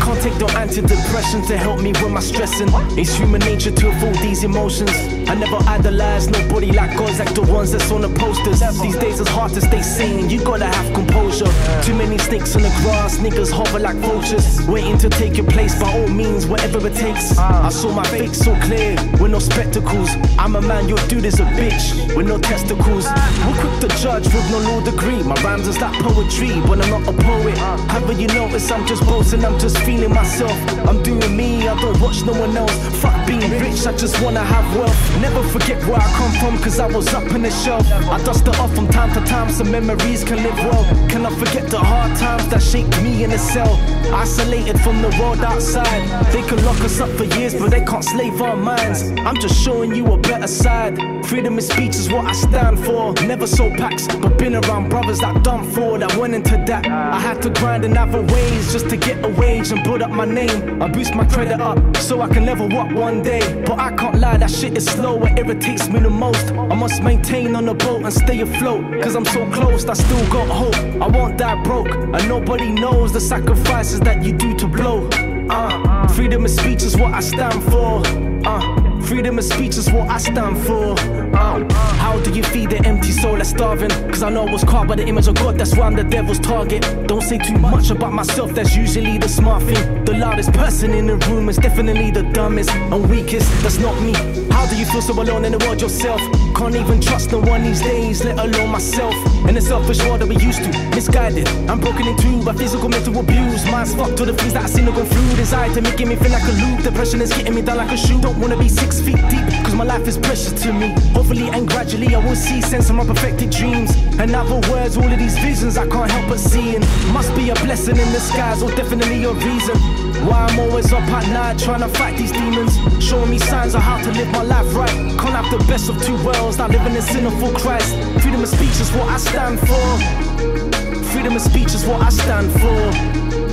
can't take no antidepressants to help me with my stressing. It's human nature to avoid these emotions. I never idolize nobody like gods, like the ones that's on the posters. These days it's hard to stay sane, you gotta have composure. Too many snakes on the grass, niggas hover like vultures, waiting to take your place by all means, whatever it takes. I saw my face so clear, with no spectacles. I'm a man, your dude is a bitch, with no testicles. We're quick to judge with no law degree. My rhymes is like poetry, but I'm not a poet. Haven't you noticed I'm just boasting, I'm just feeling myself. I'm doing me, I don't watch no one else. Fuck being rich, I just wanna have wealth. Never forget where I come from, cause I was up in the shelf. I dust it off from time to time so memories can live well. Can I forget the hard times that shaped me in a cell? Isolated from the world outside. They can lock us up for years, but they can't slave our minds. I'm just showing you a better side. Freedom of speech is what I stand for. Never sold packs, but been around brothers that done for, that went into that. I had to grind in other ways just to get a wage and build up my name. I boost my credit up so I can level up one day. But I can't lie, that shit is slow, it irritates me the most. I must maintain on the boat and stay afloat, cause I'm so close, I still got hope. I won't die broke, and nobody knows the sacrifices that you do to blow. Freedom of speech is what I stand for. Freedom of speech is what I stand for. How do you feed the empty soul that's starving? Cause I know I was caught by the image of God, that's why I'm the devil's target. Don't say too much about myself, that's usually the smart thing. The loudest person in the room is definitely the dumbest and weakest, that's not me. How do you feel so alone in the world yourself? Can't even trust no one these days, let alone myself. In the selfish world that we used to, misguided, I'm broken in two by physical, mental abuse. Mind's fucked to the things that I seen are gone through. Anxiety making me feel like a loop, depression is getting me down like a shoe. Don't wanna be 6 feet deep, cause my life is precious to me. Hopefully and gradually I will see sense of my perfected dreams. In other words, all of these visions I can't help but seeing. Must be a blessing in disguise, or definitely a reason why I'm always up at night trying to fight these demons, showing me signs of how to live my life right. Can't have the best of two worlds, not living in sin for Christ. Freedom of speech is what I stand for. Freedom of speech is what I stand for.